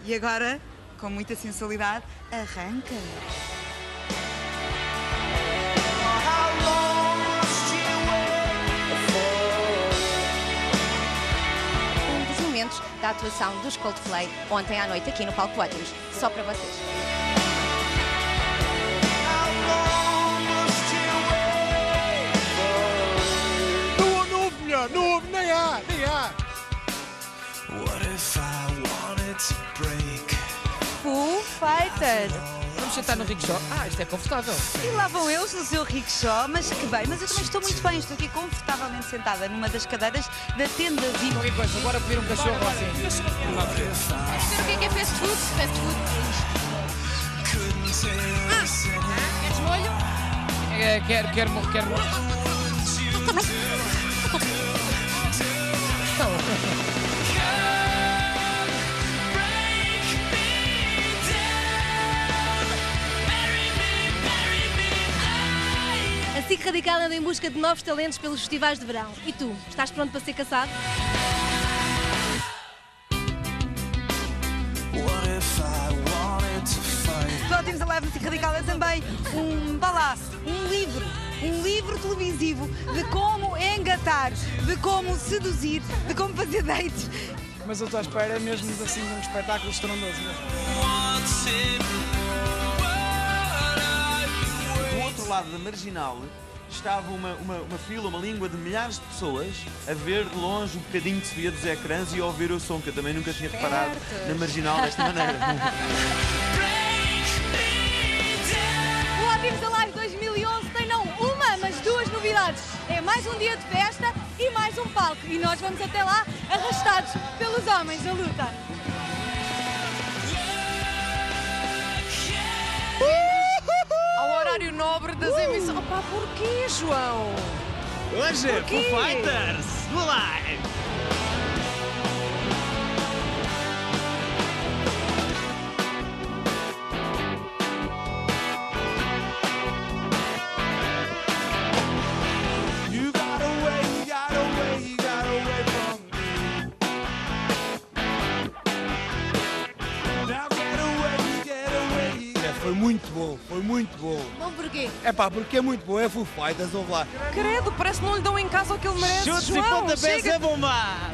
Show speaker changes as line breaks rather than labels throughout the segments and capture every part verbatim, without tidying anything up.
E agora, com muita sensualidade, arranca.
Um dos momentos da atuação dos Coldplay ontem à noite aqui no Palco Ótimos. Só para vocês.
Não, não houve melhor, não houve, nem há, nem há.
Foo Fighters.
Vamos sentar no rickshaw. Ah, isto é confortável.
E lá vão eles no seu rickshaw, mas que bem, mas eu também estou muito bem, estou aqui confortavelmente sentada numa das cadeiras da tenda V I P.
Qualquer coisa, bora pedir um cachorro assim.
Queres ver o que é que é fast food? Fast food. Ah, queres molho?
É, quero, quero, quero, quero.
A SIC Radical anda em busca de novos talentos pelos festivais de verão. E tu, estás pronto para ser caçado?
O Ótimos Alive na SIC Radical é também um, vá lá, um livro, um livro televisivo de como engatar, de como seduzir, de como fazer dates.
Mas eu estou à espera mesmo assim de um espetáculo estrondoso mesmo.
Do outro lado da Marginal estava uma, uma, uma fila, uma língua de milhares de pessoas a ver de longe um bocadinho que se via dos ecrãs e a ouvir o som, que eu também nunca tinha reparado na Marginal desta maneira.
O Ótimos Alive dois mil e onze tem não uma, mas duas novidades. É mais um dia de festa e mais um palco. E nós vamos até lá arrastados pelos homens da luta.
Ao horário nobre das emissões. Opa, porquê, João?
Hoje,
Porquê?
Foo Fighters, no live!
Foi muito bom, foi muito bom.
Bom porquê?
É pá, porque é muito bom, é Foo Fighters, ouve lá.
Credo, parece que não lhe dão em casa o que ele merece,
Chutes e
João.
pontapés
Chega.
a bombar!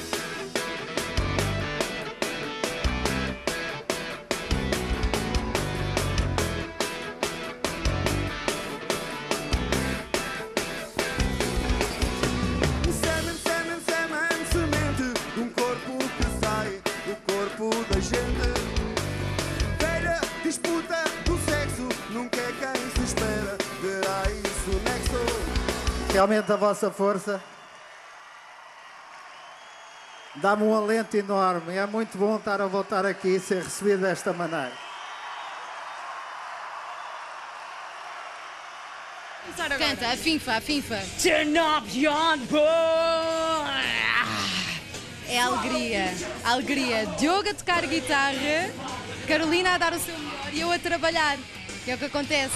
Semen, semen, semen, semente de um corpo que sai do corpo da gente. Velha disputa do sexo, nunca é quem se espera verá isso nexo.
Realmente a vossa força dá-me um alento enorme. É muito bom estar a voltar aqui e ser recebido desta maneira.
Canta, a finfa, a finfa.
Turn up your boy!
É alegria, alegria. Diogo a tocar guitarra, Carolina a dar o seu melhor e eu a trabalhar, que é o que acontece.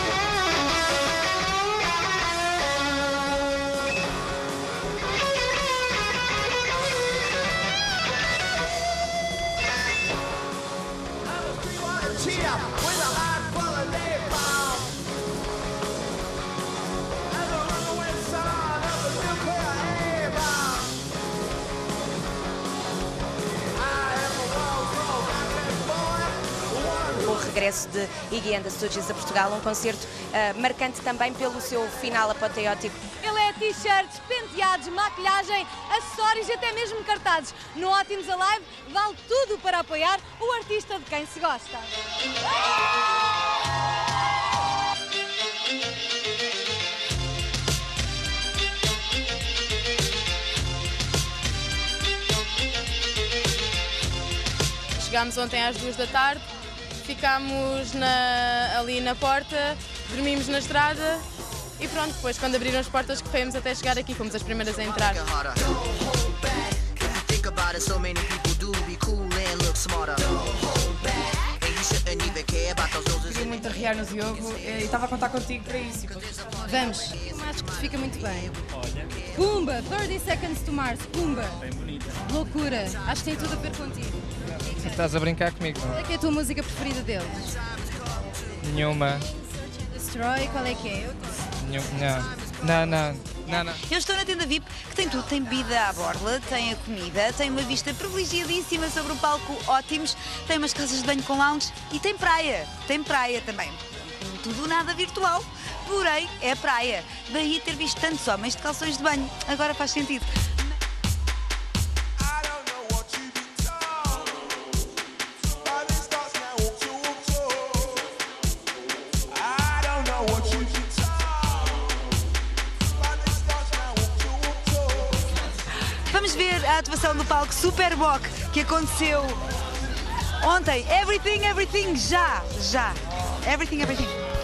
O regresso de Iggy and the Stooges a Portugal, um concerto uh, marcante também pelo seu final apoteótico.
Ele é t-shirts, penteados, maquilhagem, acessórios e até mesmo cartazes. No Ótimos Alive vale tudo para apoiar o artista de quem se gosta.
Chegámos ontem às duas da tarde, ficámos na, ali na porta, dormimos na estrada e pronto, depois quando abriram as portas corremos até chegar aqui, fomos as primeiras a entrar.
Queria muito arrear no Diogo e estava a contar contigo para isso.
Vamos, acho que te fica muito bem. Pumba, thirty seconds to Mars, Pumba.
Bem bonita.
Loucura, acho que tem tudo a ver contigo.
estás a brincar comigo, não?
Qual é que é a tua música preferida deles?
Nenhuma.
Destroy, qual é que é?
Nenhum, não. Não, não, não, não.
Eu estou na tenda V I P, que tem tudo. Tem bebida à borla, tem a comida, tem uma vista privilegiadíssima sobre o palco, ótimos, tem umas casas de banho com lounge e tem praia. Tem praia também. Tudo nada virtual, porém é praia. Daí ter visto tantos homens de calções de banho. Agora faz sentido. Vamos ver a atuação do palco Superboc que aconteceu ontem. Everything, everything, já, já. Everything, everything.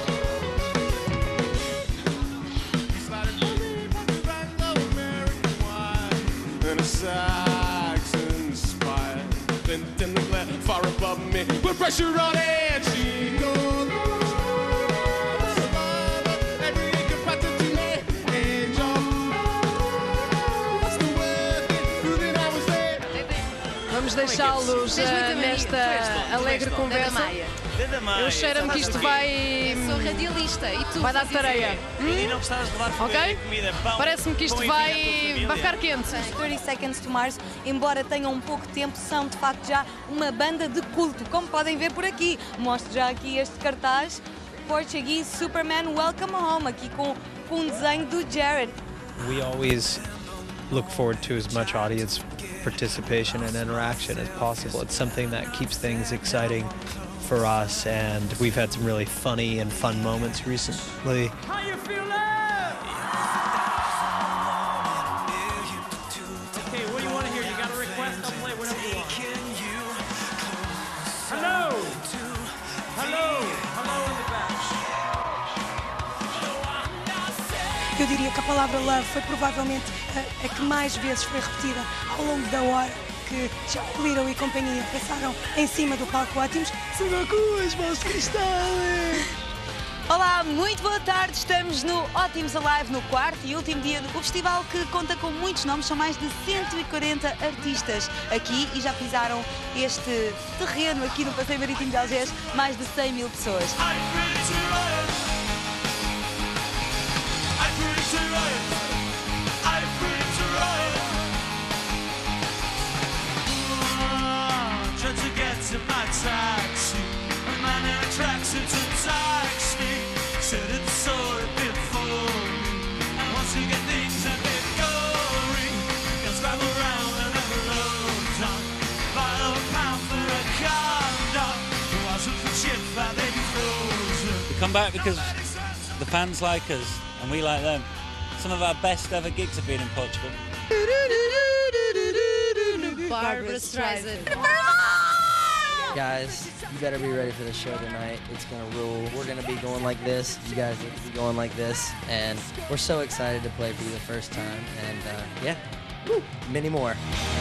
Vamos deixá-los uh, nesta alegre conversa. Eu cheiro-me que isto vai...
Sou radialista e tu?
Vai dar tareia.
E não gostavas de levar
Ok?
comida, pão?
Parece-me que isto
pão
vai, vai ficar quente.
thirty Seconds to Mars, embora tenham um pouco tempo, são de facto já uma banda de culto, como podem ver por aqui. Mostro já aqui este cartaz, Portuguese Superman Welcome Home, aqui com, com um desenho do Jared.
We always look forward to as much audience participation and interaction as possible. It's something that keeps things exciting for us, and we've had some really funny and fun moments recently.
How you feeling?
Okay, what do you want to hear? You got a request? I'll play whatever you want. Hello! Hello! Hello in the back.
Eu diria que a palavra love foi provavelmente a, a que mais vezes foi repetida ao longo da hora que já Little e companhia passaram em cima do palco ótimos. Será com as mãos de cristal?
Olá, muito boa tarde. Estamos no Ótimos Alive, no quarto e último dia do festival, que conta com muitos nomes. São mais de cento e quarenta artistas aqui e já pisaram este terreno aqui no Passeio Marítimo de Algés mais de cem mil pessoas.
We come back because the fans like us and we like them. Some of our best ever gigs have been in Portugal.
Barbra Streisand.
Guys, you better be ready for the show tonight. It's gonna rule. We're gonna be going like this. You guys need to be going like this. And we're so excited to play for you the first time. And uh, yeah, woo, many more.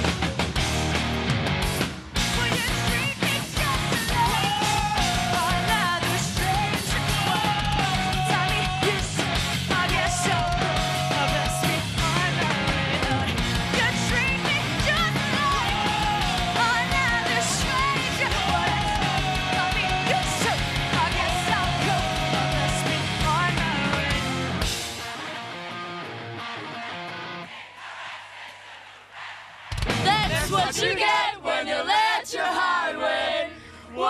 That's what you get when you let your heart win. Whoa!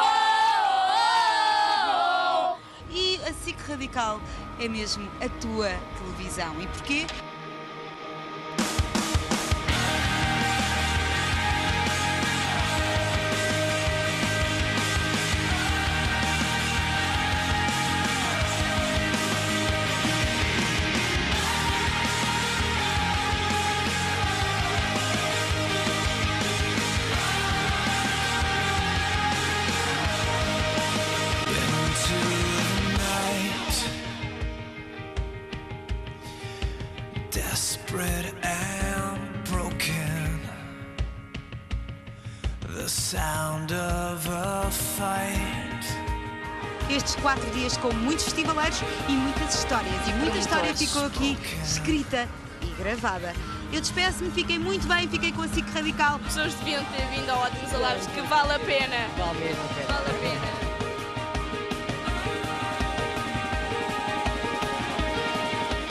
E a S I C Radical é mesmo a tua televisão. E porquê?
Desperate and broken, the sound of a fight.
Estes quatro dias com muitos festivaleiros e muitas histórias. E muita história ficou aqui escrita e gravada. Eu despeço-me, fiquei muito bem, fiquei com a S I C Radical.
As pessoas deviam ter vindo ao Ótimos Alives, que vale a pena.
Vale mesmo.